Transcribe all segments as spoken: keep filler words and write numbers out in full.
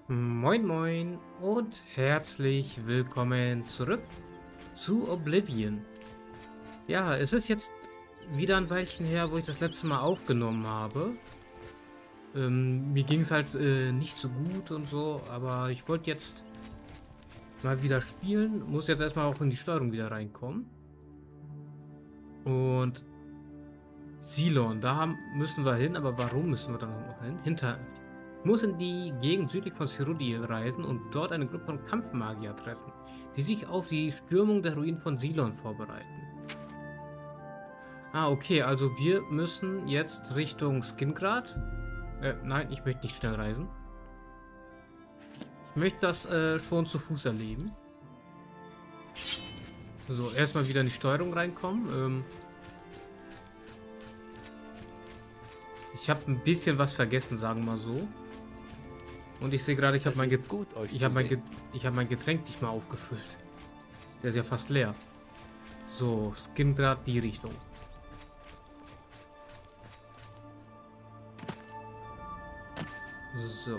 Moin Moin und herzlich willkommen zurück zu Oblivion. Ja, es ist jetzt wieder ein Weilchen her, wo ich das letzte Mal aufgenommen habe. Ähm, mir ging es halt äh, nicht so gut und so, aber ich wollte jetzt mal wieder spielen. Muss jetzt erstmal auch in die Steuerung wieder reinkommen. Und Silon, da haben, müssen wir hin, aber warum müssen wir da noch hin? Hinter... Ich muss in die Gegend südlich von Cyrodiil reisen und dort eine Gruppe von Kampfmagier treffen, die sich auf die Stürmung der Ruinen von Silon vorbereiten. Ah, okay, also wir müssen jetzt Richtung Skingrad. Äh, nein, ich möchte nicht schnell reisen. Ich möchte das äh, schon zu Fuß erleben. So, erstmal wieder in die Steuerung reinkommen. Ähm, ich habe ein bisschen was vergessen, sagen wir mal so. Und ich sehe gerade, ich habe mein, Get gut, euch ich hab mein, Get ich hab mein Getränk nicht mal aufgefüllt. Der ist ja fast leer. So, Skingrad die Richtung. So.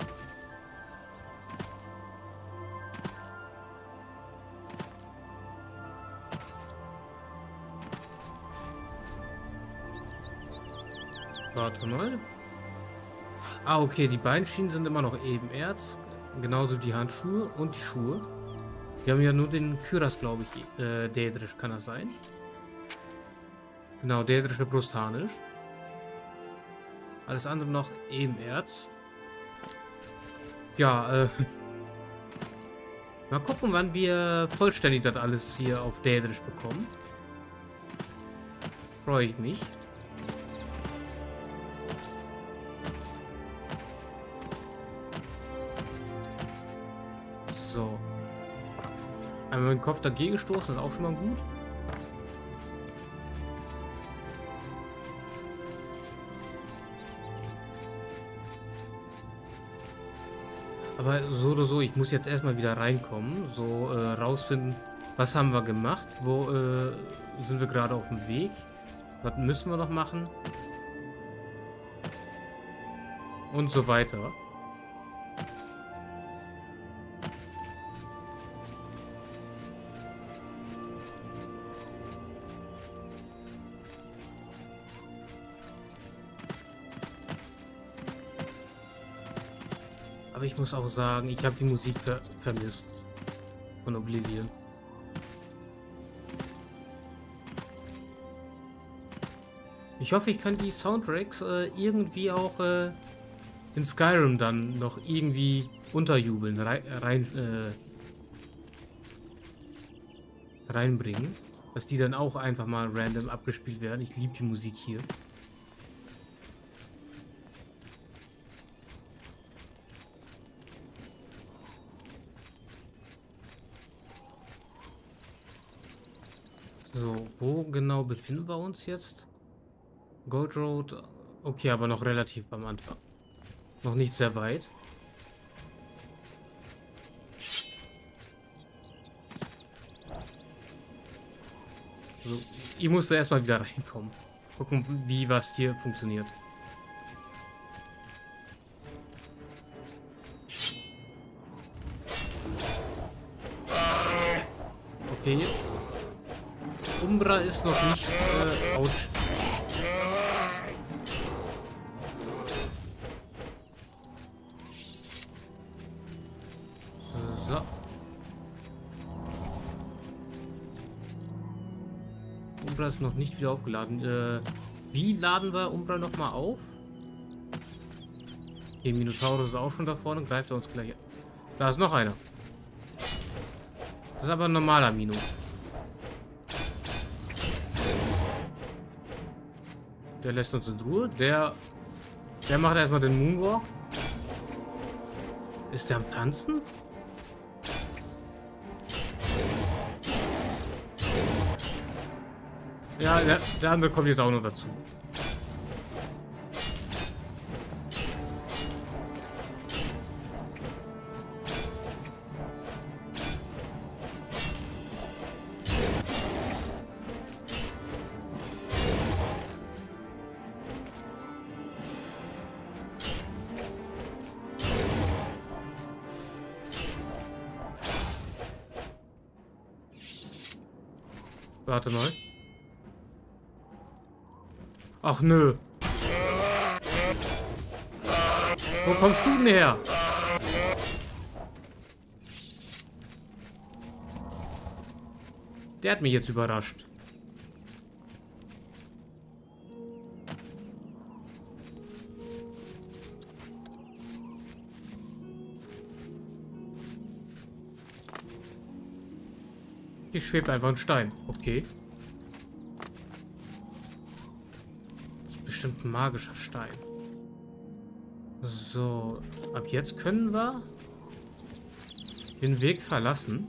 Warte mal. Ah, okay, die beiden Schienen sind immer noch Ebenerz. Genauso die Handschuhe und die Schuhe. Wir haben ja nur den Kyras, glaube ich. Äh, Daedrisch kann das sein. Genau, Daedrische Brustharnisch. Alles andere noch Ebenerz. Ja, äh. Mal gucken, wann wir vollständig das alles hier auf Daedrisch bekommen. Freue ich mich. So. Einmal mit dem Kopf dagegen gestoßen, ist auch schon mal gut. Aber so oder so, ich muss jetzt erstmal wieder reinkommen. So äh, rausfinden, was haben wir gemacht, wo äh, sind wir gerade auf dem Weg, was müssen wir noch machen und so weiter. Aber ich muss auch sagen, ich habe die Musik ver vermisst von Oblivion. Ich hoffe, ich kann die Soundtracks äh, irgendwie auch äh, in Skyrim dann noch irgendwie unterjubeln, rein, rein äh, reinbringen. Dass die dann auch einfach mal random abgespielt werden. Ich liebe die Musik hier. So, wo genau befinden wir uns jetzt? Gold Road. Okay, aber noch relativ am Anfang. Noch nicht sehr weit. So, ich musste erstmal wieder reinkommen. Gucken, wie was hier funktioniert. Okay. Umbra ist noch nicht äh, ouch. So. Umbra ist noch nicht wieder aufgeladen. Äh, wie laden wir Umbra noch mal auf? Okay, Minotaurus ist auch schon da vorne. Greift er uns gleich an. Da ist noch einer. Das ist aber ein normaler Mino. Der lässt uns in Ruhe. Der, der macht erstmal den Moonwalk. Ist der am Tanzen? Ja, der, der andere kommt jetzt auch noch dazu. Warte mal. Ach nö. Wo kommst du denn her? Der hat mich jetzt überrascht. Hier schwebt einfach ein Stein. Okay. Das ist bestimmt ein magischer Stein. So. Ab jetzt können wir den Weg verlassen.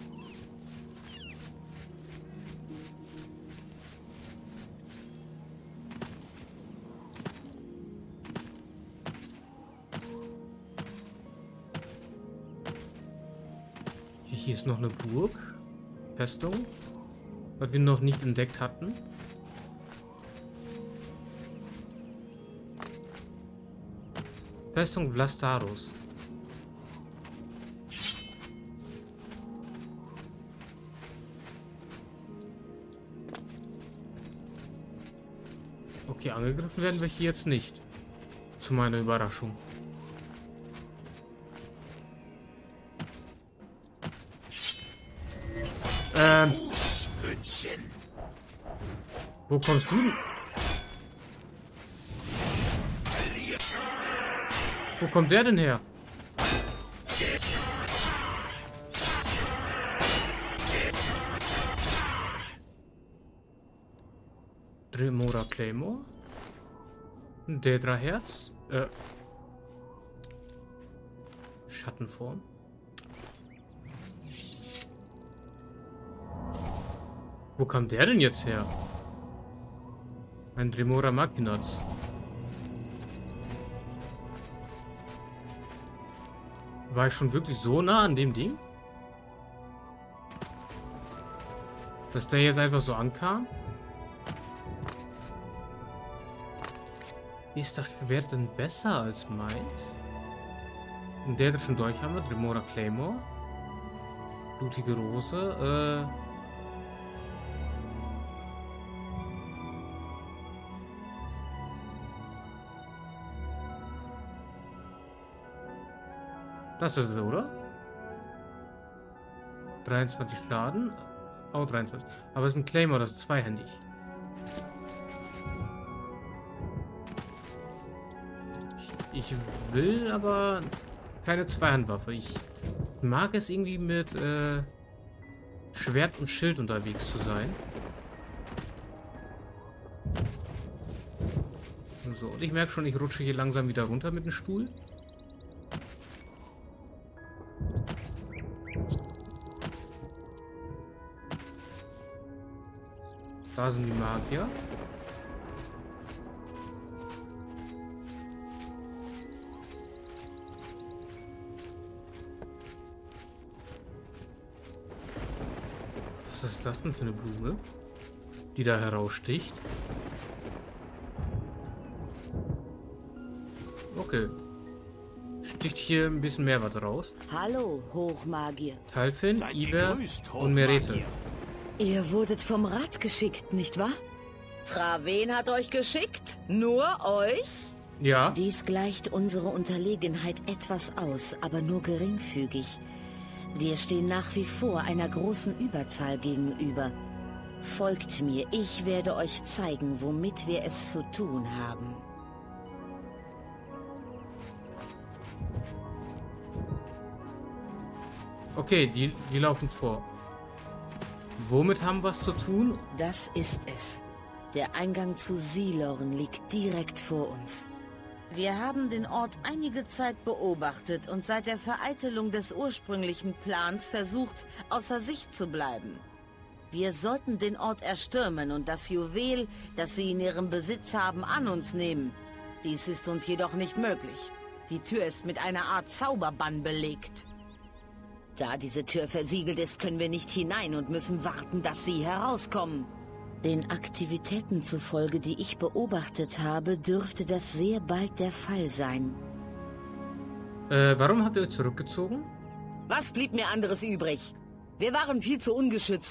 Hier ist noch eine Burg. Festung. Was wir noch nicht entdeckt hatten. Festung Vlastaros. Okay, angegriffen werden wir hier jetzt nicht. Zu meiner Überraschung. Ähm. Wo kommst du denn? Wo kommt der denn her? Dremora Claymore? Ein Daedra Herz? Äh. Schattenform? Wo kam der denn jetzt her? Ein Dremora Machinaz. War ich schon wirklich so nah an dem Ding? Dass der jetzt einfach so ankam? Ist das Schwert denn besser als meins? Und der hat schon Dolchhammer, Dremora Claymore. Blutige Rose, äh... Das ist es, oder? dreiundzwanzig Schaden. Oh, dreiundzwanzig. Aber es ist ein Claymore, das ist zweihändig. Ich, ich will aber keine Zweihandwaffe. Ich mag es irgendwie mit äh, Schwert und Schild unterwegs zu sein. So, und ich merke schon, ich rutsche hier langsam wieder runter mit dem Stuhl. Da sind die Magier. Was ist das denn für eine Blume, die da heraussticht? Okay. Sticht hier ein bisschen mehr was raus. Hallo, Hochmagier. Talfin, Iver und Merete. Ihr wurdet vom Rat geschickt, nicht wahr? Traven hat euch geschickt? Nur euch? Ja. Dies gleicht unsere Unterlegenheit etwas aus, aber nur geringfügig. Wir stehen nach wie vor einer großen Überzahl gegenüber. Folgt mir, ich werde euch zeigen, womit wir es zu tun haben. Okay, die, die laufen vor. Womit haben wir es zu tun? Das ist es. Der Eingang zu Silorn liegt direkt vor uns. Wir haben den Ort einige Zeit beobachtet und seit der Vereitelung des ursprünglichen Plans versucht, außer Sicht zu bleiben. Wir sollten den Ort erstürmen und das Juwel, das sie in ihrem Besitz haben, an uns nehmen. Dies ist uns jedoch nicht möglich. Die Tür ist mit einer Art Zauberbann belegt. Da diese Tür versiegelt ist, können wir nicht hinein und müssen warten, dass sie herauskommen. Den Aktivitäten zufolge, die ich beobachtet habe, dürfte das sehr bald der Fall sein. Äh, warum habt ihr euch zurückgezogen? Was blieb mir anderes übrig? Wir waren viel zu ungeschützt.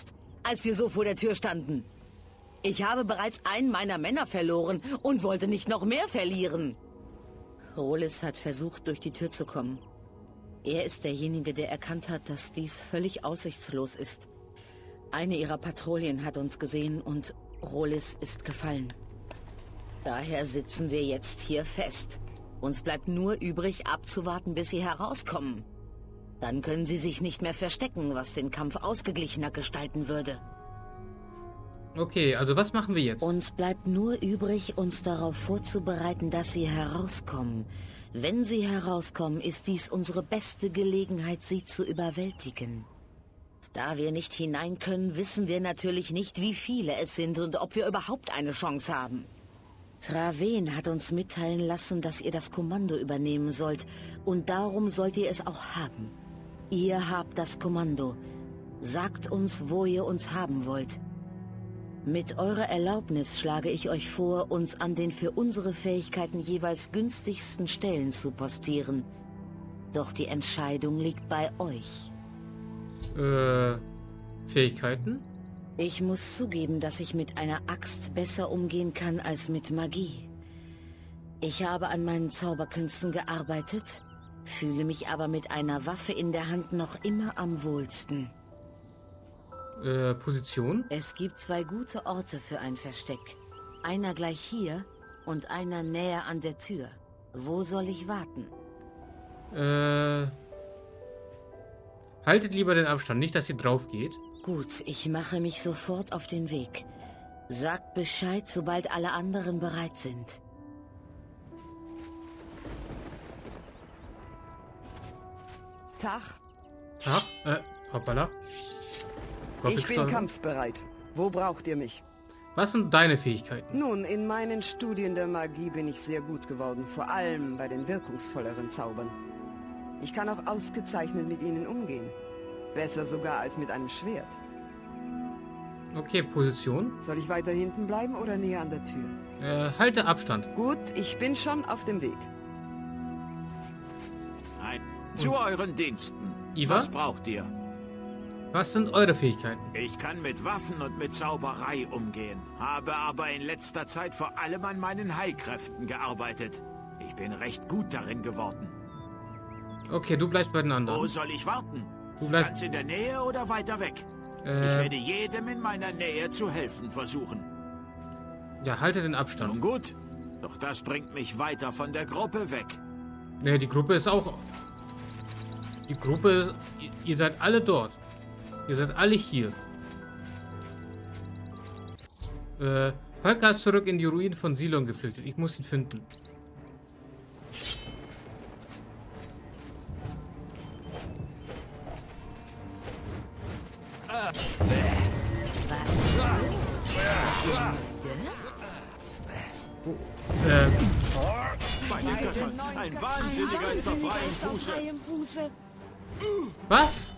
als wir so vor der Tür standen. Ich habe bereits einen meiner Männer verloren und wollte nicht noch mehr verlieren. Rolis hat versucht, durch die Tür zu kommen. Er ist derjenige, der erkannt hat, dass dies völlig aussichtslos ist. Eine ihrer Patrouillen hat uns gesehen und Rolis ist gefallen. Daher sitzen wir jetzt hier fest. Uns bleibt nur übrig, abzuwarten, bis sie herauskommen. Dann können sie sich nicht mehr verstecken, was den Kampf ausgeglichener gestalten würde. Okay, also was machen wir jetzt? Uns bleibt nur übrig, uns darauf vorzubereiten, dass sie herauskommen. Wenn sie herauskommen, ist dies unsere beste Gelegenheit, sie zu überwältigen. Da wir nicht hinein können, wissen wir natürlich nicht, wie viele es sind und ob wir überhaupt eine Chance haben. Traven hat uns mitteilen lassen, dass ihr das Kommando übernehmen sollt, und darum sollt ihr es auch haben. Ihr habt das Kommando. Sagt uns, wo ihr uns haben wollt. Mit eurer Erlaubnis schlage ich euch vor, uns an den für unsere Fähigkeiten jeweils günstigsten Stellen zu postieren. Doch die Entscheidung liegt bei euch. Äh, Fähigkeiten? Ich muss zugeben, dass ich mit einer Axt besser umgehen kann als mit Magie. Ich habe an meinen Zauberkünsten gearbeitet, fühle mich aber mit einer Waffe in der Hand noch immer am wohlsten. Äh, Position? Es gibt zwei gute Orte für ein Versteck. Einer gleich hier und einer näher an der Tür. Wo soll ich warten? Äh... Haltet lieber den Abstand, nicht, dass ihr drauf geht. Gut, ich mache mich sofort auf den Weg. Sagt Bescheid, sobald alle anderen bereit sind. Tag. Ach, äh, hoppala. Ich bin kampfbereit. Wo braucht ihr mich? Was sind deine Fähigkeiten? Nun, in meinen Studien der Magie bin ich sehr gut geworden, vor allem bei den wirkungsvolleren Zaubern. Ich kann auch ausgezeichnet mit ihnen umgehen. Besser sogar als mit einem Schwert. Okay, Position. Soll ich weiter hinten bleiben oder näher an der Tür? Äh, halte Abstand. Gut, ich bin schon auf dem Weg. Nein. Zu euren Diensten. Iva? Was braucht ihr? Was sind eure Fähigkeiten? Ich kann mit Waffen und mit Zauberei umgehen, habe aber in letzter Zeit vor allem an meinen Heilkräften gearbeitet. Ich bin recht gut darin geworden. Okay, du bleibst bei den anderen. Wo soll ich warten? Du bleibst... Ganz in der Nähe oder weiter weg? Äh, ich werde jedem in meiner Nähe zu helfen versuchen. Ja, halte den Abstand. Nun gut, doch das bringt mich weiter von der Gruppe weg. Ne, die Gruppe ist auch... Die Gruppe ist... Ihr, ihr seid alle dort. Ihr seid alle hier. Äh, Falka ist zurück in die Ruinen von Silon geflüchtet. Ich muss ihn finden. Äh, Meine Götter, ein Wahnsinniger ist auf freiem Fuße. was?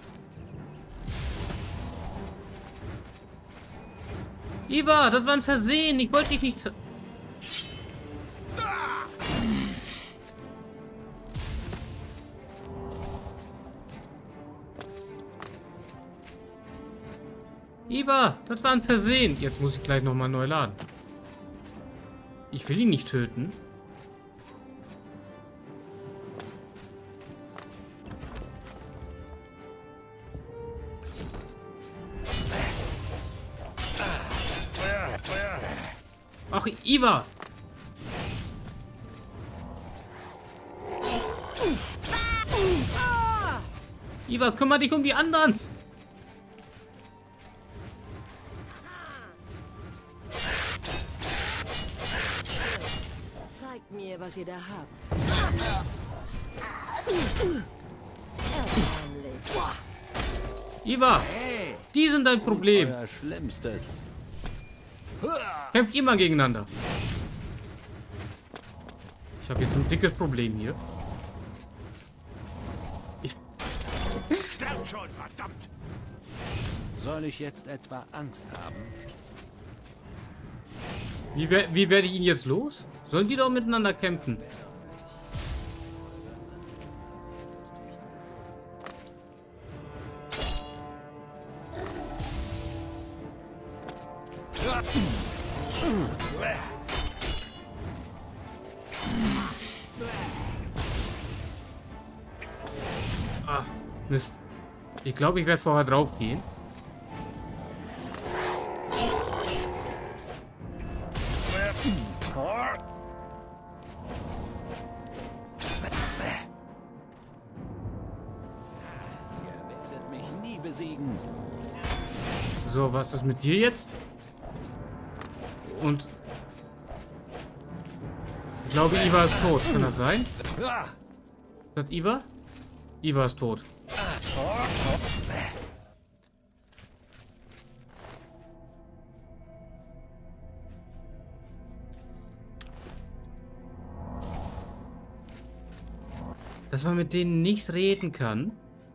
Iva, das war ein Versehen. Ich wollte dich nicht... Iva, das war ein Versehen. Jetzt muss ich gleich nochmal neu laden. Ich will ihn nicht töten. Ach, Iva! Iva, kümmere dich um die anderen! Zeigt mir, was ihr da habt. Iva! Die sind dein Problem! Euer Schlimmstes. Kämpft immer gegeneinander. Ich habe jetzt ein dickes Problem hier. Ich Sterb schon, verdammt! Soll ich jetzt etwa Angst haben? Wie, wer- wie werde ich ihn jetzt los? Sollen die doch miteinander kämpfen? Ach, Mist. Ich glaube, ich werde vorher drauf gehen. So, was ist das mit dir jetzt? Und ich glaube, Iva ist tot. Kann das sein? Ist das Iva? Iva ist tot. Dass man mit denen nicht reden kann.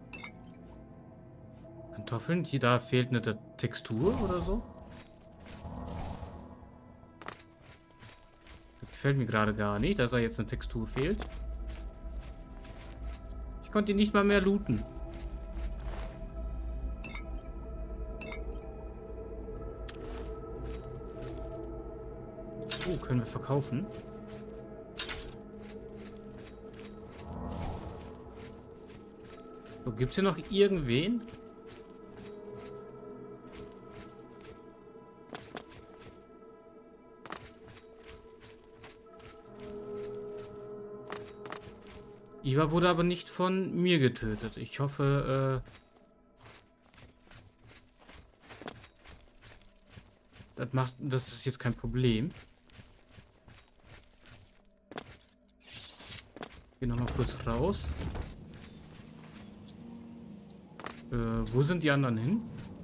Kartoffeln? Hier, da fehlt eine Textur oder so. Das gefällt mir gerade gar nicht, dass da jetzt eine Textur fehlt. Ich konnte ihn nicht mal mehr looten. Oh, können wir verkaufen? So, gibt es hier noch irgendwen? Iva wurde aber nicht von mir getötet. Ich hoffe, äh, das macht, das ist jetzt kein Problem. Geh noch mal kurz raus. Äh, wo sind die anderen hin?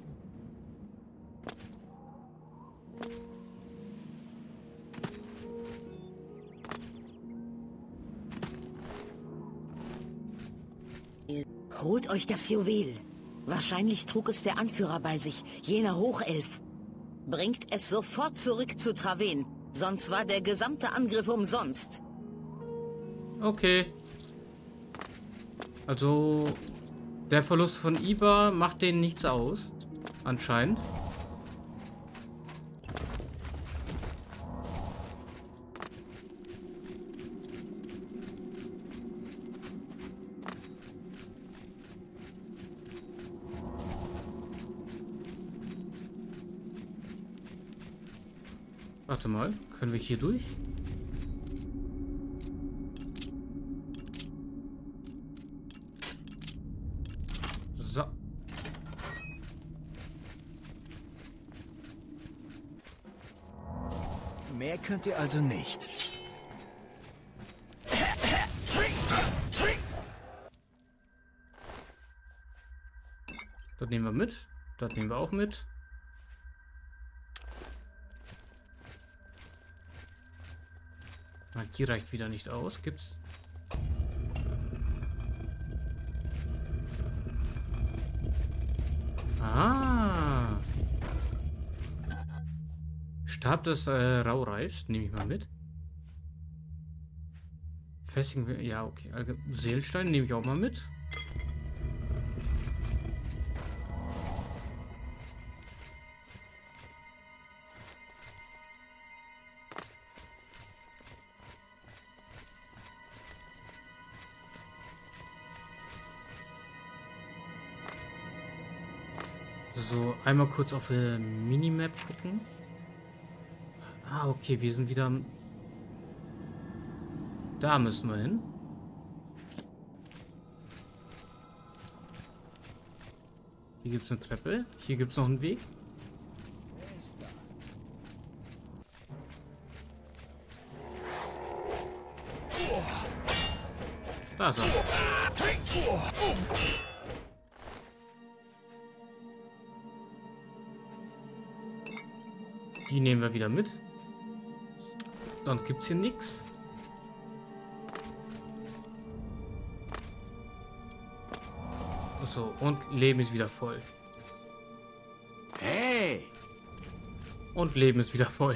Holt euch das Juwel. Wahrscheinlich trug es der Anführer bei sich, jener Hochelf. Bringt es sofort zurück zu Traven, sonst war der gesamte Angriff umsonst. Okay. Also, der Verlust von Iva macht denen nichts aus. Anscheinend. Warte mal, können wir hier durch? So. Mehr könnt ihr also nicht. Das nehmen wir mit. Das nehmen wir auch mit. Magie reicht wieder nicht aus. Gibt's? Ah. Stab des äh, Raureifs. Nehme ich mal mit. Festigen wir. Ja, okay. Allge Seelstein nehme ich auch mal mit. So, einmal kurz auf der Minimap gucken. Ah, okay, wir sind wieder... am Da müssen wir hin. Hier gibt es eine Treppe. Hier gibt es noch einen Weg. Da ist er. Die nehmen wir wieder mit. Sonst gibt es hier nichts. So, und Leben ist wieder voll. Hey! Und Leben ist wieder voll.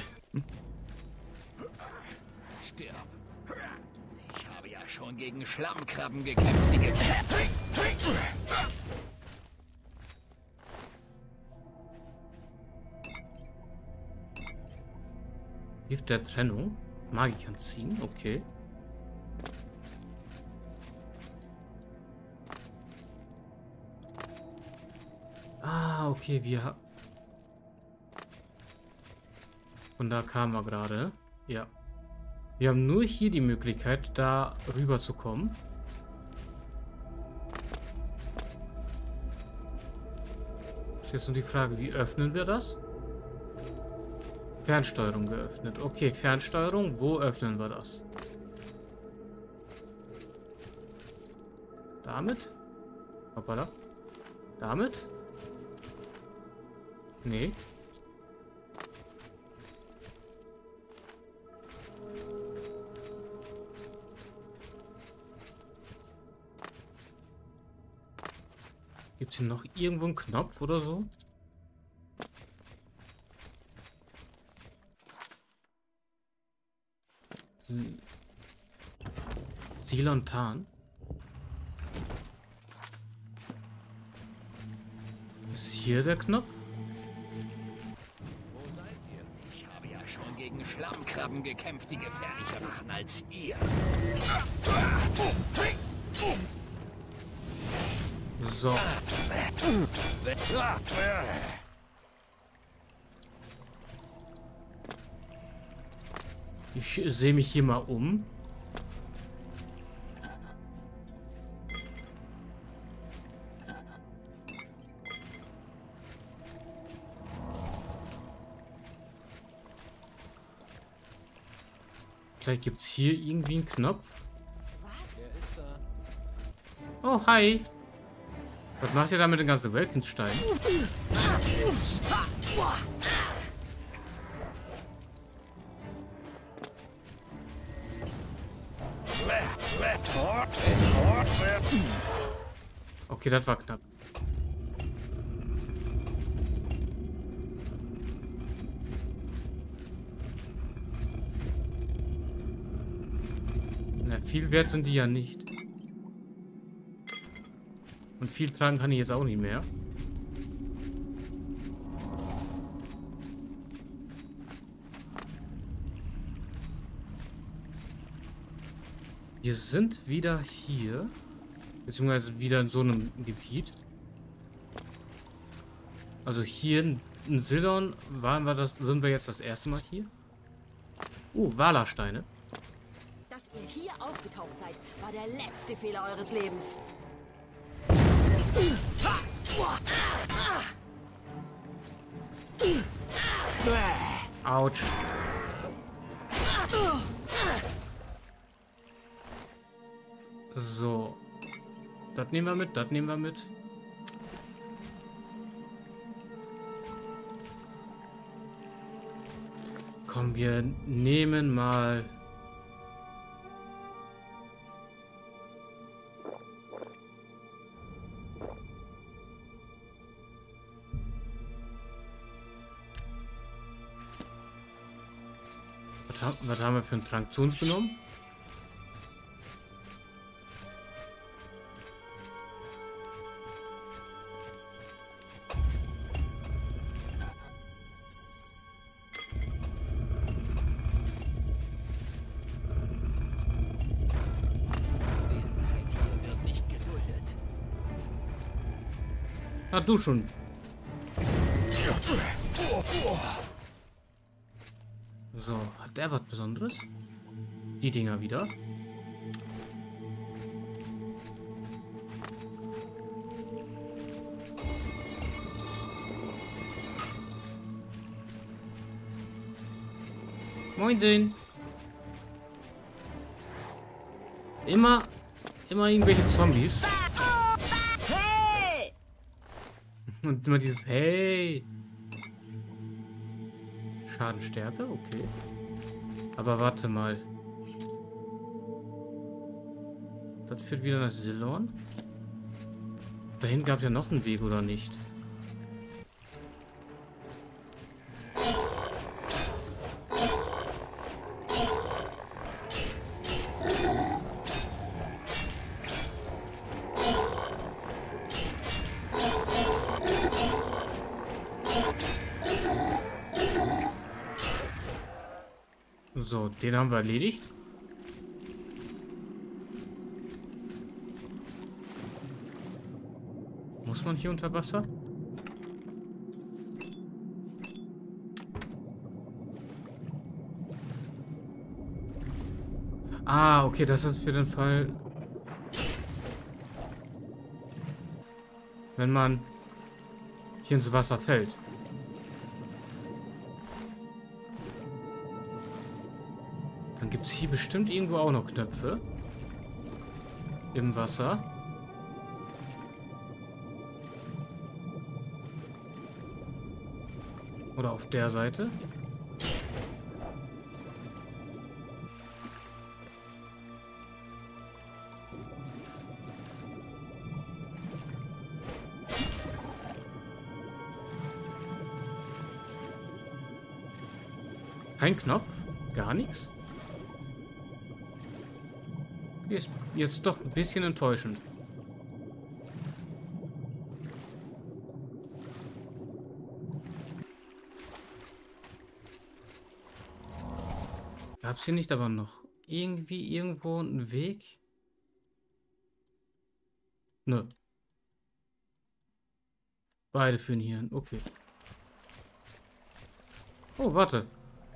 Stirb. Ich habe ja schon gegen Schlammkrabben gekämpft. Die ge Gift der Trennung. Magikern ziehen, okay. Ah, okay, wir... Von da kamen wir gerade. Ja. Wir haben nur hier die Möglichkeit, da rüber zu kommen. Ist jetzt nur die Frage, wie öffnen wir das? Fernsteuerung geöffnet. Okay, Fernsteuerung. Wo öffnen wir das? Damit? Hoppala. Damit? Nee. Gibt es hier noch irgendwo einen Knopf oder so? Hm. Silantan. Ist hier der Knopf? Wo seid ihr? Ich habe ja schon gegen Schlammkrabben gekämpft, die gefährlicher waren als ihr. So. Ich sehe mich hier mal um. Vielleicht gibt es hier irgendwie einen Knopf. Oh, hi. Was macht ihr da mit den ganzen Welkensteinen? Okay, das war knapp. Na, viel wert sind die ja nicht. Und viel tragen kann ich jetzt auch nicht mehr. Wir sind wieder hier. Beziehungsweise wieder in so einem Gebiet. Also hier in, in Sildon waren wir das, sind wir jetzt das erste Mal hier. Uh, Walersteine. Dass ihr hier aufgetaucht seid, war der letzte Fehler eures Lebens. Autsch. So. Das nehmen wir mit, das nehmen wir mit. Komm, wir nehmen mal... Was haben, was haben wir für einen Trank zu uns genommen? Anwesenheit hier wird nicht geduldet. Ah, du schon. So, hat der was Besonderes? Die Dinger wieder. Moin. Immer, immer irgendwelche Zombies. Hey! Und immer dieses Hey. Schadenstärke, okay. Aber warte mal. Das führt wieder nach Sildon. Dahin gab es ja noch einen Weg, oder nicht? So, den haben wir erledigt. Muss man hier unter Wasser? Ah, okay, das ist für den Fall, wenn man hier ins Wasser fällt. Dann gibt es hier bestimmt irgendwo auch noch Knöpfe. Im Wasser. Oder auf der Seite. Kein Knopf? Gar nichts? Ist jetzt doch ein bisschen enttäuschend. Gab es hier nicht aber noch irgendwie irgendwo einen Weg? Nö. Beide führen hier hin. Okay. Oh, warte.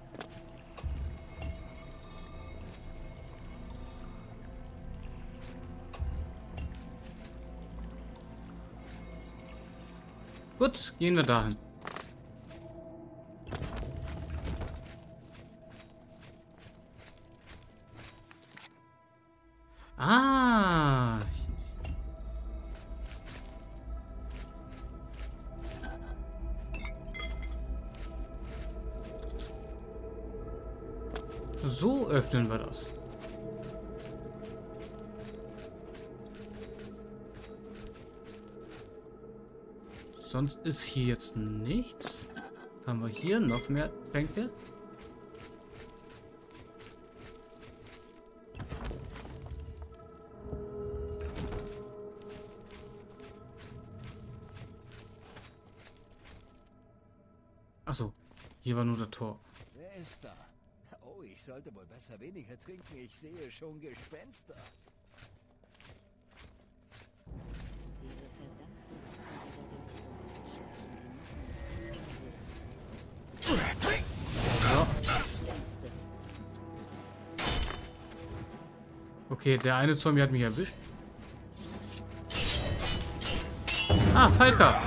Gut, gehen wir dahin. Ah. So öffnen wir das. Sonst ist hier jetzt nichts. Haben wir hier noch mehr Tränke? Achso, hier war nur das Tor. Wer ist da? Oh, ich sollte wohl besser weniger trinken. Ich sehe schon Gespenster. Diese verdammten Okay, der eine Zombie hat mich erwischt. Ah, Falker.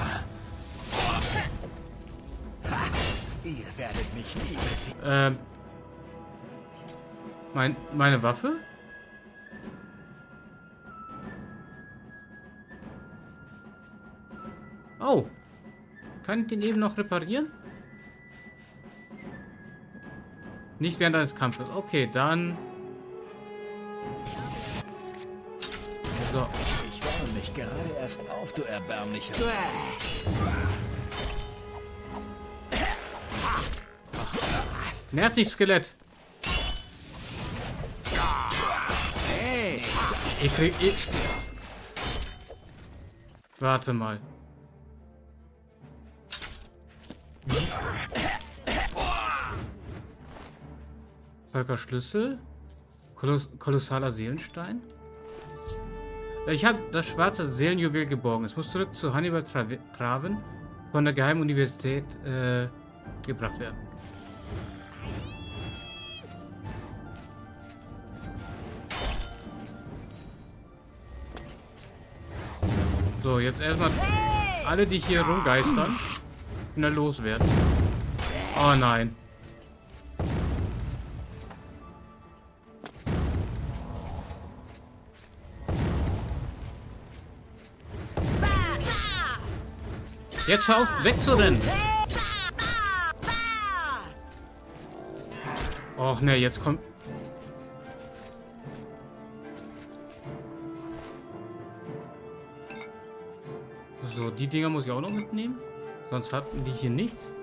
Ihr werdet mich nie besiegen. Ähm. Mein, meine Waffe? Oh. Kann ich den eben noch reparieren? Nicht während eines Kampfes. Okay, dann... So. Ich wärme mich gerade erst auf, du erbärmlicher. Nerv nicht, Skelett. Ich krieg... Ich... Warte mal. Völker Schlüssel. Koloss kolossaler Seelenstein. Ich habe das schwarze Seelenjuwel geborgen. Es muss zurück zu Hannibal Tra Traven von der Geheimen Universität äh, gebracht werden. So, jetzt erstmal alle, die hier rumgeistern, schnell loswerden. Oh nein. Jetzt hör auf, wegzurennen. Och ne, jetzt kommt... So, die Dinger muss ich auch noch mitnehmen. Sonst hatten die hier nichts.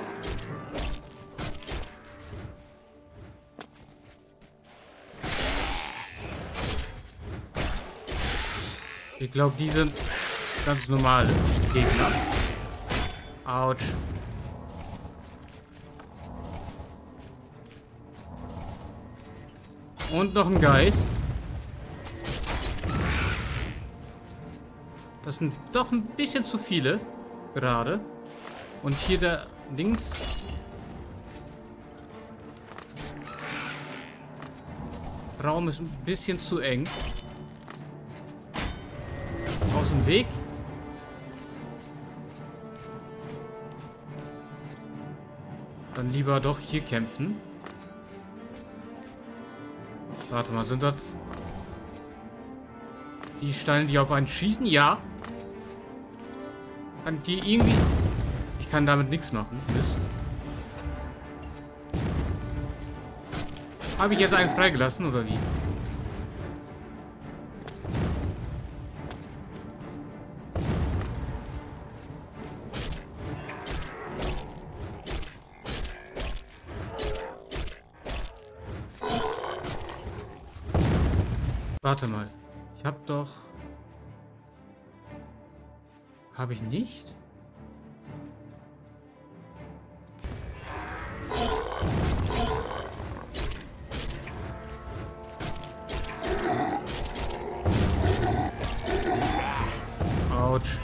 Ich glaube, die sind ganz normale Gegner. Autsch. Und noch ein Geist. Das sind doch ein bisschen zu viele. Gerade. Und hier der links. Raum ist ein bisschen zu eng. Aus dem Weg. Dann lieber doch hier kämpfen. Warte mal, sind das die Steine, die auf einen schießen? Ja. Kann die irgendwie... Ich kann damit nichts machen. Mist. Habe ich jetzt einen freigelassen, oder wie? Warte mal. Ich habe doch... Habe ich nicht? Autsch.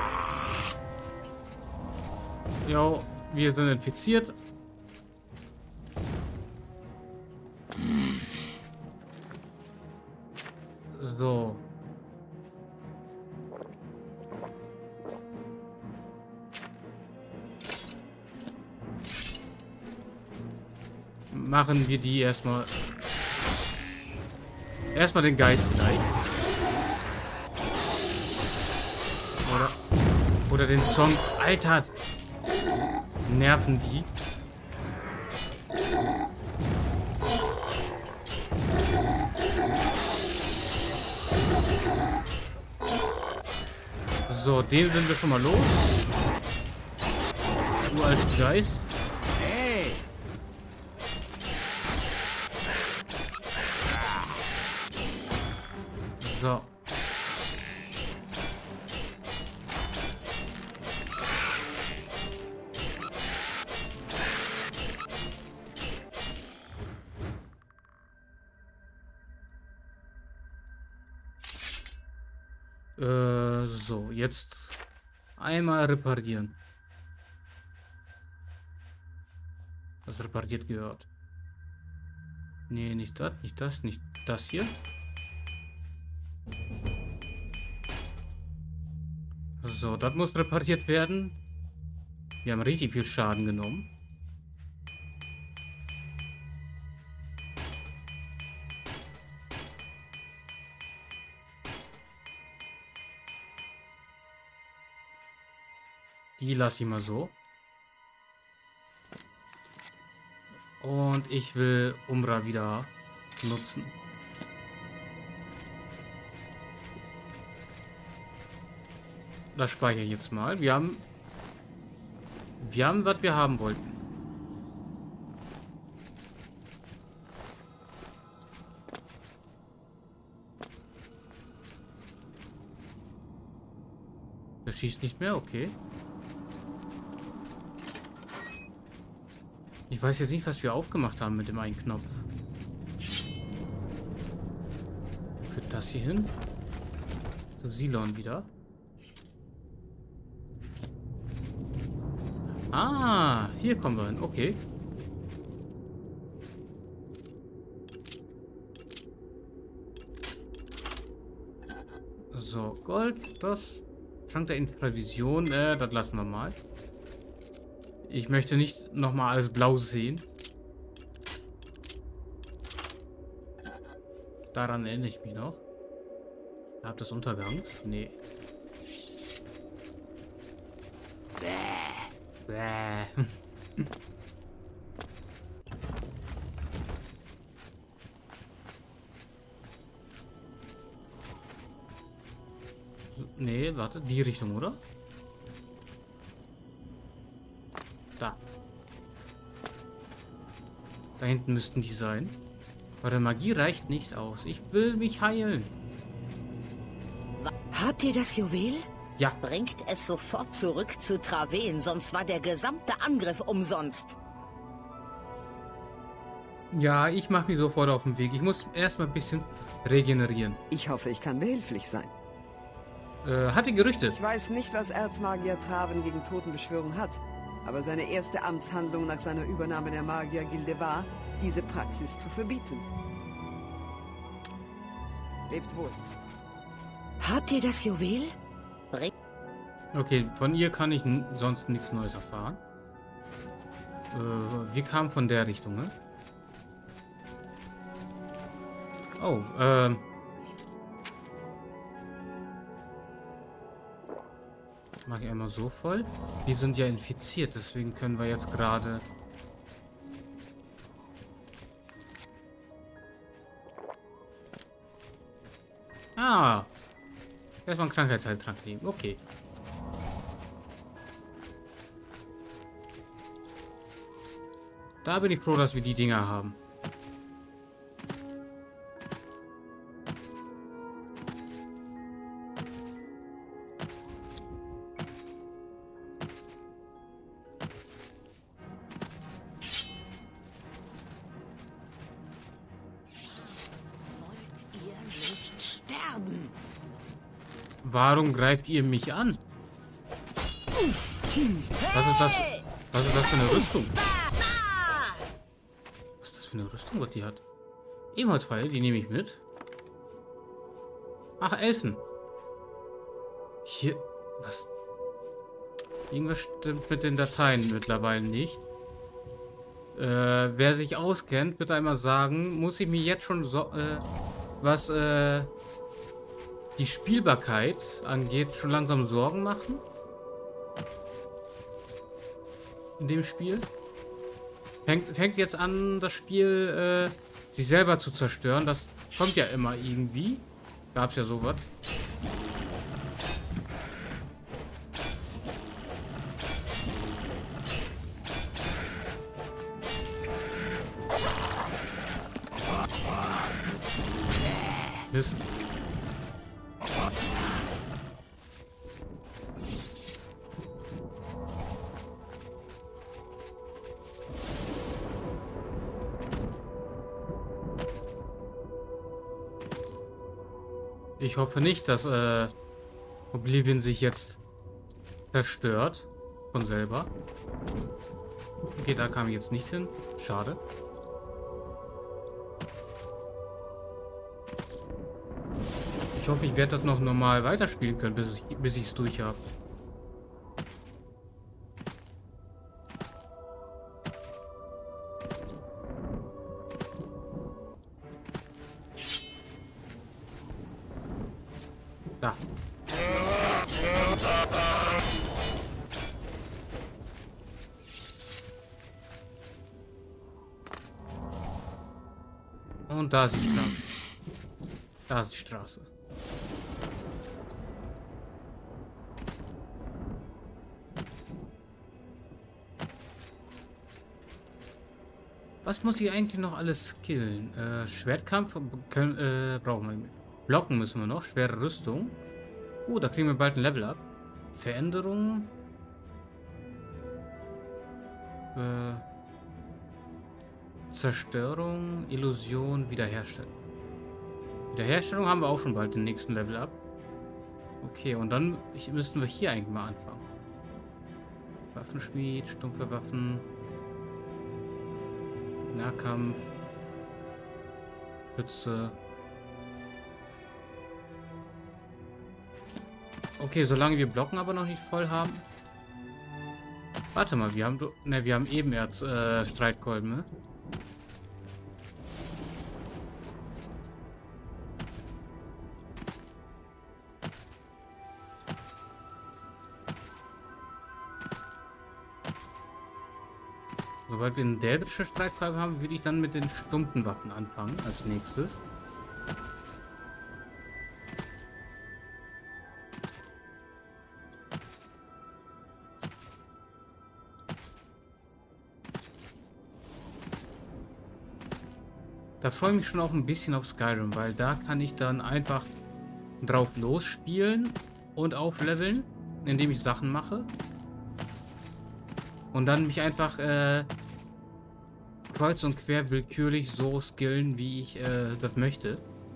Jo, wir sind infiziert. So. Machen wir die erstmal. Erstmal den Geist vielleicht. Oder. Oder den Song. Alter! Nerven die. So, den sind wir schon mal los. Du als Geist. Hey! So. Äh, so, jetzt einmal reparieren. Das repariert gehört. Nee, nicht das, nicht das, nicht das hier. So, das muss repariert werden. Wir haben richtig viel Schaden genommen. Die lasse ich mal so. Und ich will Umbra wieder nutzen. Das speichere ich jetzt mal. Wir haben... Wir haben, was wir haben wollten. Der schießt nicht mehr, okay. Ich weiß jetzt nicht, was wir aufgemacht haben mit dem einen Knopf. Führt das hier hin? Zu Silon wieder. Ah, hier kommen wir hin. Okay. So, Gold, das. Trank der Infravision, äh, das lassen wir mal. Ich möchte nicht nochmal alles blau sehen. Daran erinnere ich mich noch. Stab des Untergangs? Nee. Bäh. Bäh. Nee, warte, die Richtung, oder? Da. Da hinten müssten die sein. Eure Magie reicht nicht aus. Ich will mich heilen. Habt ihr das Juwel? Ja. Bringt es sofort zurück zu Traven, sonst war der gesamte Angriff umsonst. Ja, ich mache mich sofort auf den Weg. Ich muss erstmal ein bisschen regenerieren. Ich hoffe, ich kann behilflich sein. Äh, hat die Gerüchte. Ich weiß nicht, was Erzmagier Traven gegen Totenbeschwörung hat, aber seine erste Amtshandlung nach seiner Übernahme der Magiergilde war, diese Praxis zu verbieten. Lebt wohl. Habt ihr das Juwel? Okay, von ihr kann ich sonst nichts Neues erfahren. Äh, wir kamen von der Richtung, ne? Oh, ähm... mache ich einmal so voll. Wir sind ja infiziert, deswegen können wir jetzt gerade... Ah! Erstmal einen Krankheitsheiltrank nehmen. Okay. Da bin ich froh, dass wir die Dinger haben. Warum greift ihr mich an? Was ist das? Was ist das für eine Rüstung? Was ist das für eine Rüstung, was die hat? Ebenholzpfeil, die nehme ich mit. Ach, Elfen. Hier, was? Irgendwas stimmt mit den Dateien mittlerweile nicht. Äh, wer sich auskennt, bitte einmal sagen, muss ich mir jetzt schon so, äh, was, äh, die Spielbarkeit angeht, schon langsam Sorgen machen? In dem Spiel? Fängt, fängt jetzt an, das Spiel äh, sich selber zu zerstören. Das kommt ja immer irgendwie. Gab's ja sowas. Mist. Ich hoffe nicht, dass äh, Oblivion sich jetzt zerstört von selber. Okay, da kam ich jetzt nicht hin. Schade. Ich hoffe, ich werde das noch normal weiterspielen können, bis ich bis ich es durch habe. Da. Und da ist die Straße. Da ist die Straße. Was muss ich eigentlich noch alles skillen? Äh, Schwertkampf können, äh, brauchen wir nicht. Blocken müssen wir noch. Schwere Rüstung. Oh, da kriegen wir bald ein Level up. Veränderung. Äh, Zerstörung, Illusion, Wiederherstellung. Wiederherstellung haben wir auch schon bald den nächsten Level up. Okay, und dann ich, müssten wir hier eigentlich mal anfangen. Waffenschmied, stumpfe Waffen. Nahkampf. Schütze. Okay, solange wir Blocken aber noch nicht voll haben. Warte mal, wir haben ne, wir haben Ebenerz äh, Streitkolben, ne? Sobald wir einen dädrische Streitkolben haben, würde ich dann mit den stumpfen Waffen anfangen als nächstes. Da freue ich mich schon auch ein bisschen auf Skyrim, weil da kann ich dann einfach drauf losspielen und aufleveln, indem ich Sachen mache. Und dann mich einfach äh, kreuz und quer willkürlich so skillen, wie ich äh, das möchte.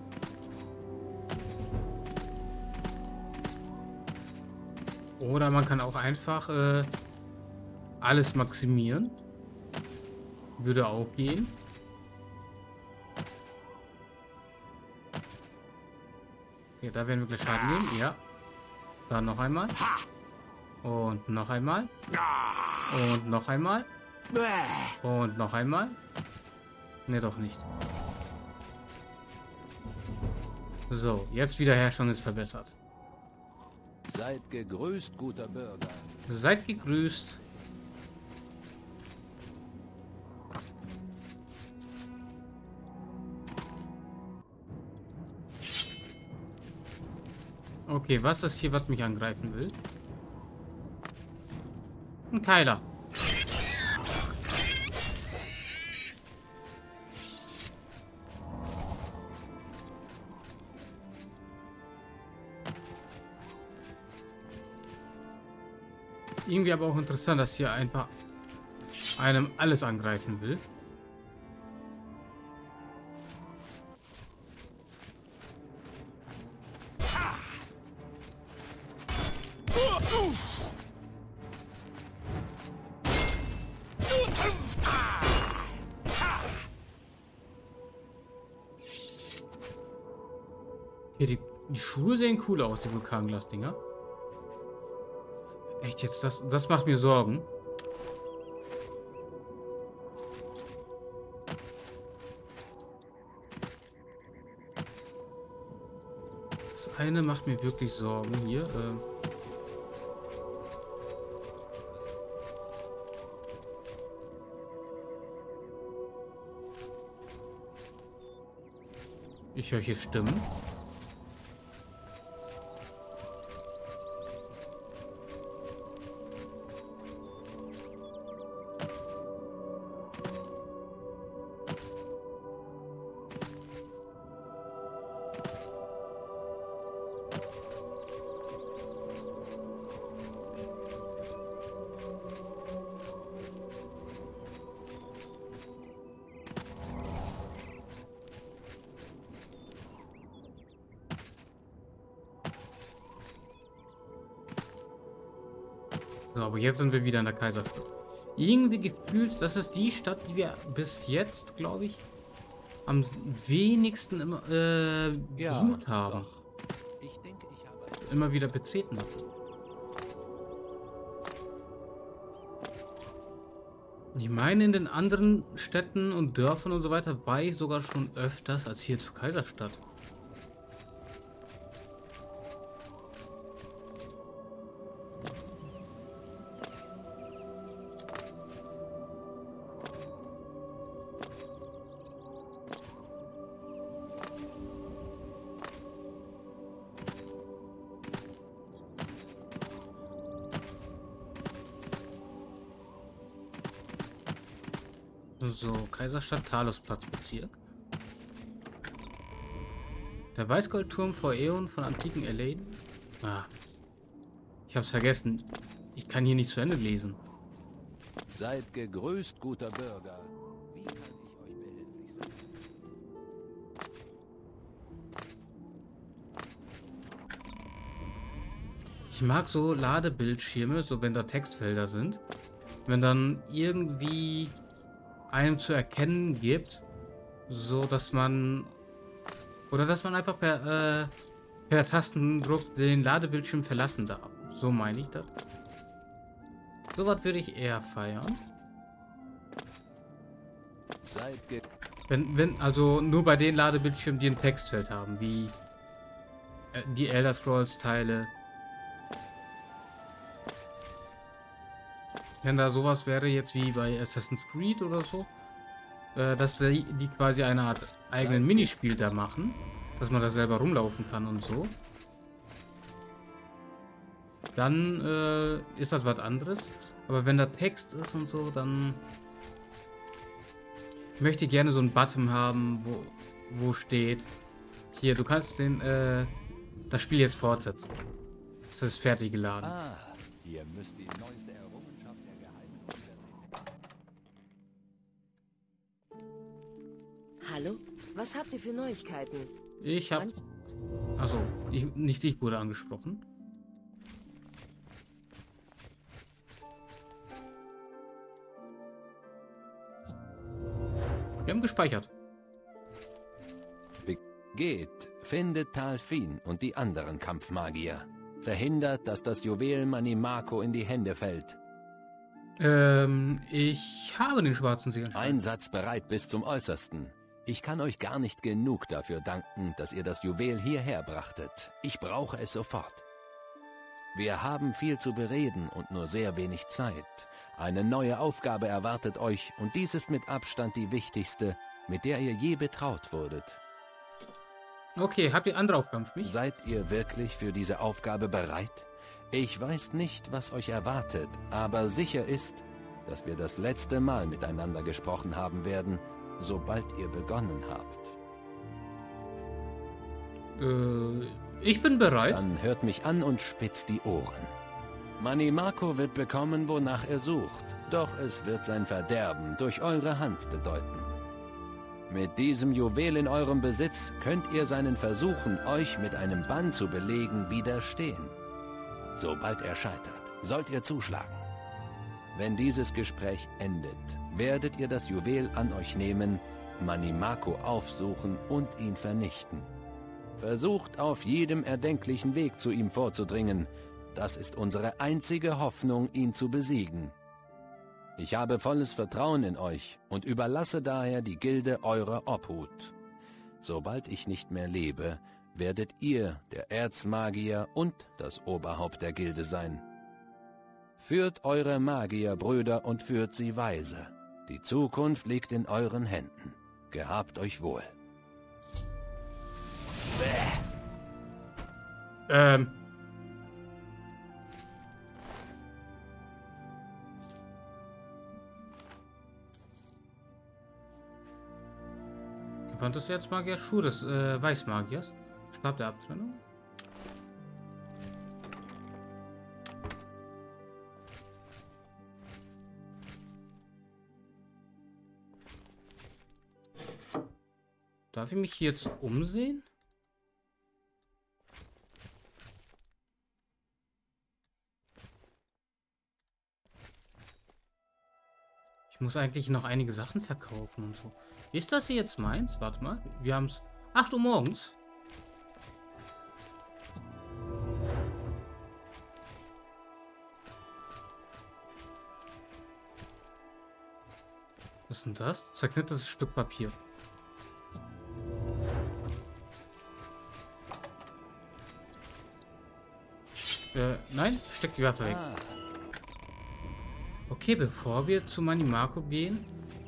Oder man kann auch einfach äh, alles maximieren. Würde auch gehen. Okay, da werden wir gleich Schaden nehmen. Ja. Dann noch einmal. Und noch einmal. Und noch einmal. Und noch einmal. Ne, doch nicht. So, jetzt Wiederherstellung ist verbessert. Seid gegrüßt, guter Bürger. Seid gegrüßt. Okay, was ist hier, was mich angreifen will? Ein Keiler. Irgendwie aber auch interessant, dass hier einfach einem alles angreifen will. Hier, die, die Schuhe sehen cool aus, die Vulkanglas-Dinger. Echt jetzt, das, das macht mir Sorgen. Das eine macht mir wirklich Sorgen hier. Ähm ich höre hier Stimmen. So, aber jetzt sind wir wieder in der Kaiserstadt. Irgendwie gefühlt, das ist die Stadt, die wir bis jetzt, glaube ich, am wenigsten immer, äh, Ja, besucht haben. doch. Ich denke, ich habe... Immer wieder betreten haben. Ich meine, in den anderen Städten und Dörfern und so weiter war ich sogar schon öfters als hier zur Kaiserstadt. So, Kaiserstadt, Talusplatz-Bezirk. Der Weißgoldturm vor Äonen von antiken Eladen. Ah, ich hab's vergessen. Ich kann hier nicht zu Ende lesen. Seid gegrüßt, guter Bürger. Wie kann ich euch behilflich sein? Ich mag so Ladebildschirme, so wenn da Textfelder sind. Wenn dann irgendwie einem zu erkennen gibt, so dass man oder dass man einfach per, äh, per Tastendruck den Ladebildschirm verlassen darf. So meine ich das. So was würde ich eher feiern. Seid ge Wenn, wenn, also nur bei den Ladebildschirmen, die ein Textfeld haben, wie äh, die Elder Scrolls Teile. Wenn da sowas wäre, jetzt wie bei Assassin's Creed oder so, äh, dass die, die quasi eine Art eigenen Minispiel da machen, dass man da selber rumlaufen kann und so, dann äh, ist das was anderes. Aber wenn da Text ist und so, dann möchte ich gerne so ein Button haben, wo, wo steht, hier, du kannst den, äh, das Spiel jetzt fortsetzen. Es ist fertig geladen. Ah, ihr müsst die neueste Errungenschaft der geheimen Universität. Hallo? Was habt ihr für Neuigkeiten? Ich hab... Achso, ich, nicht ich wurde angesprochen. Wir haben gespeichert. Geht, findet Talfin und die anderen Kampfmagier. Verhindert, dass das Juwel Manimako in die Hände fällt. Ähm, ich habe den schwarzen Seelenstein. Einsatzbereit bis zum Äußersten. Ich kann euch gar nicht genug dafür danken, dass ihr das Juwel hierher brachtet. Ich brauche es sofort. Wir haben viel zu bereden und nur sehr wenig Zeit. Eine neue Aufgabe erwartet euch und dies ist mit Abstand die wichtigste, mit der ihr je betraut wurdet. Okay, habt ihr andere Aufgaben für mich? Seid ihr wirklich für diese Aufgabe bereit? Ich weiß nicht, was euch erwartet, aber sicher ist, dass wir das letzte Mal miteinander gesprochen haben werden, sobald ihr begonnen habt. Äh, ich bin bereit. Dann hört mich an und spitzt die Ohren. Manimako wird bekommen, wonach er sucht, doch es wird sein Verderben durch eure Hand bedeuten. Mit diesem Juwel in eurem Besitz könnt ihr seinen Versuchen, euch mit einem Bann zu belegen, widerstehen. Sobald er scheitert, sollt ihr zuschlagen. Wenn dieses Gespräch endet, werdet ihr das Juwel an euch nehmen, Manimako aufsuchen und ihn vernichten. Versucht auf jedem erdenklichen Weg zu ihm vorzudringen. Das ist unsere einzige Hoffnung, ihn zu besiegen. Ich habe volles Vertrauen in euch und überlasse daher die Gilde eurer Obhut. Sobald ich nicht mehr lebe, werdet ihr der Erzmagier und das Oberhaupt der Gilde sein. Führt eure Magierbrüder und führt sie weise. Die Zukunft liegt in euren Händen. Gehabt euch wohl. Ähm. Gewandtes Erzmagier, Schuh des äh, Weißmagiers. Stab der Abtrennung. Darf ich mich hier jetzt umsehen? Ich muss eigentlich noch einige Sachen verkaufen und so. Ist das hier jetzt meins? Warte mal. Wir haben es acht Uhr morgens. Was ist denn das? Zerknittertes Stück Papier. Äh, nein, steck die Waffe weg. Ah. Okay, bevor wir zu Manimako gehen,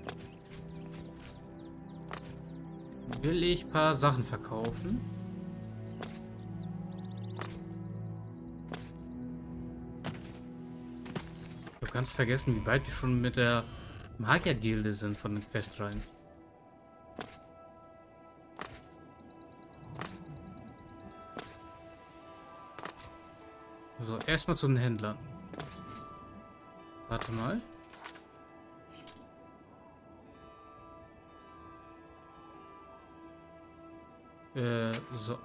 will ich ein paar Sachen verkaufen. Ich habe ganz vergessen, wie weit wir schon mit der Magiergilde sind von den Questreihen. So, erstmal zu den Händlern. Warte mal. Äh, so.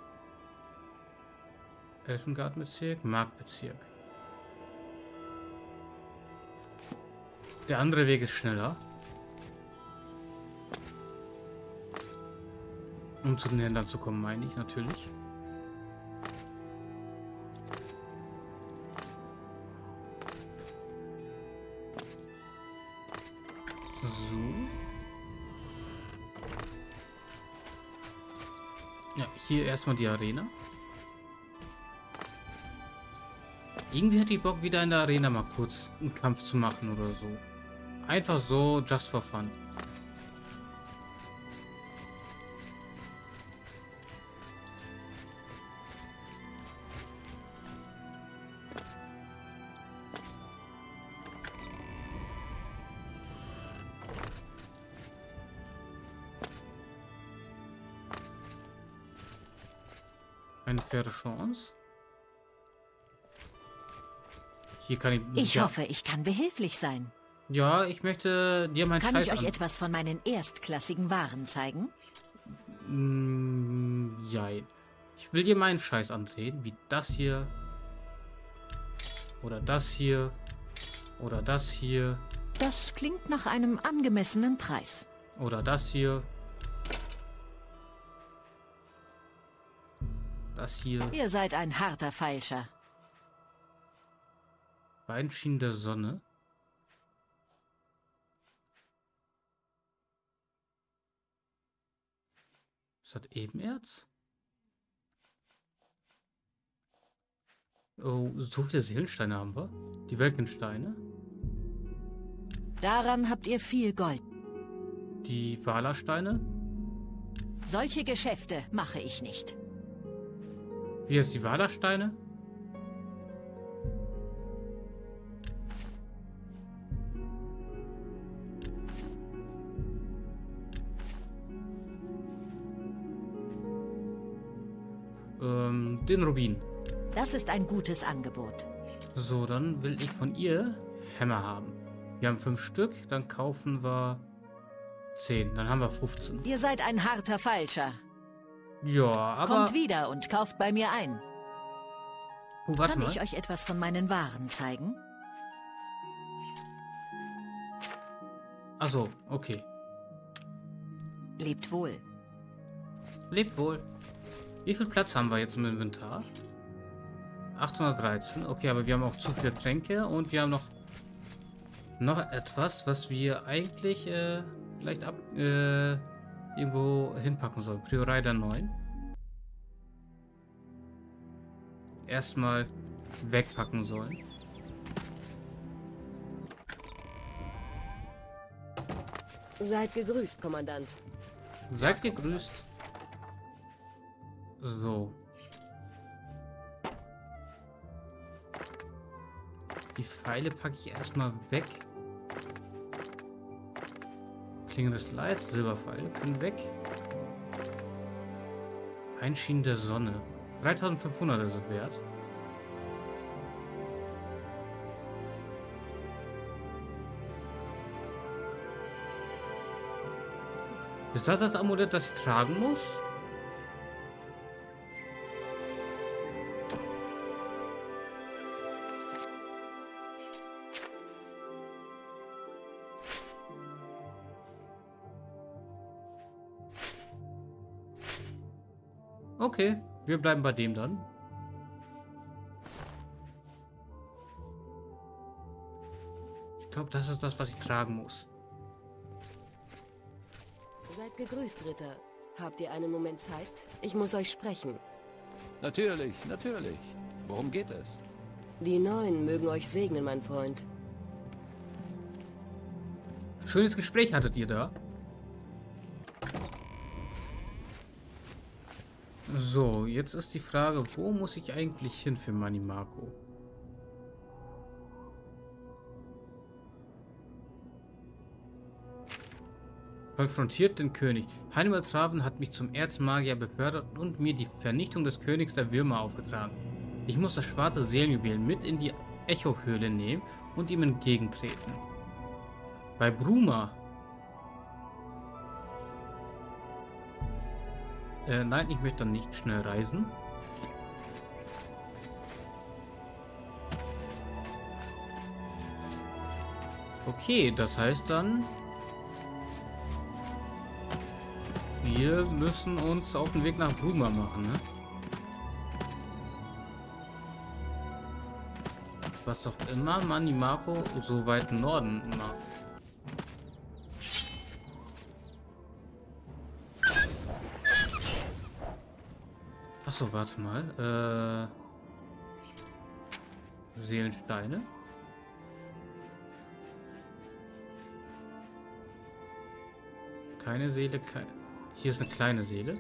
Elfengartenbezirk, Marktbezirk. Der andere Weg ist schneller. Um zu den Händlern zu kommen, meine ich natürlich. So. Ja, hier erstmal die Arena. Irgendwie hätte ich Bock, wieder in der Arena mal kurz einen Kampf zu machen oder so. Einfach so, just for fun. Eine faire Chance. Hier kann ich... Ich ja, hoffe, ich kann behilflich sein. Ja, ich möchte dir mein Kann Scheiß ich euch an... etwas von meinen erstklassigen Waren zeigen? Mm, jein. Ich will dir meinen Scheiß andrehen, wie das hier. Oder das hier. Oder das hier. Das klingt nach einem angemessenen Preis. Oder das hier. Das hier. Ihr seid ein harter Feilscher. Beinschienen der Sonne. Ist das Ebenerz? Oh, so viele Seelensteine haben wir. Die Welkensteine. Daran habt ihr viel Gold. Die Walersteine. Solche Geschäfte mache ich nicht. Wie ist die Walersteine? Ähm, den Rubin. Das ist ein gutes Angebot. So, dann will ich von ihr Hämmer haben. Wir haben fünf Stück, dann kaufen wir zehn. Dann haben wir fünfzehn. Ihr seid ein harter Feilscher. Ja, aber... Kommt wieder und kauft bei mir ein. Oh, warte Kann mal. ich euch etwas von meinen Waren zeigen? Achso, okay. Lebt wohl. Lebt wohl. Wie viel Platz haben wir jetzt im Inventar? achthundertdreizehn. Okay, aber wir haben auch zu viele Tränke und wir haben noch noch etwas, was wir eigentlich äh, vielleicht ab äh, irgendwo hinpacken sollen. Priorider neun. Erstmal wegpacken sollen. Seid gegrüßt, Kommandant. Seid gegrüßt. So. Die Pfeile packe ich erstmal weg. Klinge des Leids, Silberpfeile können weg. Einschienen der Sonne. dreitausendfünfhundert ist es wert. Ist das das Amulett, das ich tragen muss? Okay, wir bleiben bei dem dann. Ich glaube, das ist das, was ich tragen muss. Seid gegrüßt, Ritter. Habt ihr einen Moment Zeit? Ich muss euch sprechen. Natürlich, natürlich. Worum geht es? Die Neuen mögen euch segnen, mein Freund. Schönes Gespräch hattet ihr da. So, jetzt ist die Frage, wo muss ich eigentlich hin für Mani Marco? Konfrontiert den König. Hannibal Traven hat mich zum Erzmagier befördert und mir die Vernichtung des Königs der Würmer aufgetragen. Ich muss das schwarze Seelenjuwel mit in die Echohöhle nehmen und ihm entgegentreten. Bei Bruma. Äh, nein, ich möchte dann nicht schnell reisen. Okay, das heißt dann... Wir müssen uns auf den Weg nach Bruma machen, ne? Was auch immer Mani Marco so weit im Norden macht. Achso, warte mal. Äh, Seelensteine. Keine Seele, keine... Hier ist eine kleine Seele.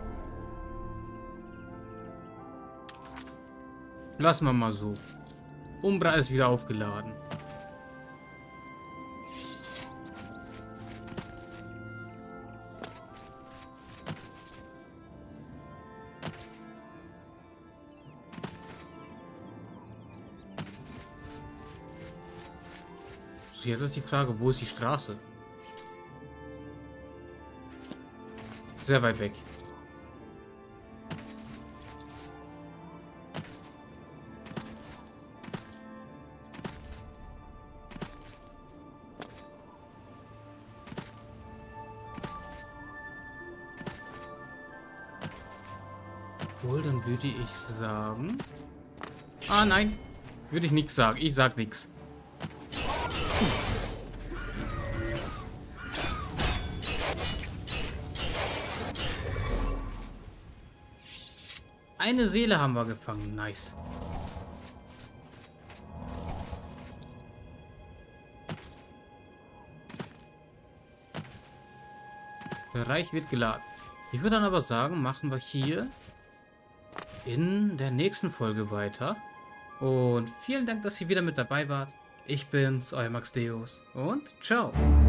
Lassen wir mal so. Umbra ist wieder aufgeladen. So, jetzt ist die Frage, wo ist die Straße? Sehr weit weg. Wohl, dann würde ich sagen... Ah, nein. Würde ich nichts sagen. Ich sag nichts. Eine Seele haben wir gefangen. Nice. Bereich wird geladen. Ich würde dann aber sagen, machen wir hier in der nächsten Folge weiter. Und vielen Dank, dass ihr wieder mit dabei wart. Ich bin's, euer Max Deus. Und ciao.